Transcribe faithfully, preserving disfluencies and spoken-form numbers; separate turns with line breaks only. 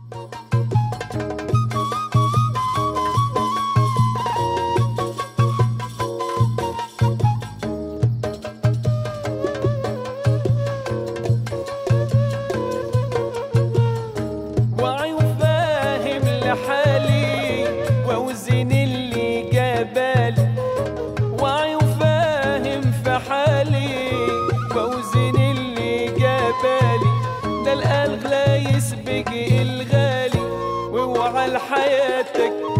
واعي وفاهم لحالي واوزن اللي جابالي، واعي وفاهم في حالي واوزن اللي جابالي، ده الأغلى يسبق الغالي واوعى لحياتك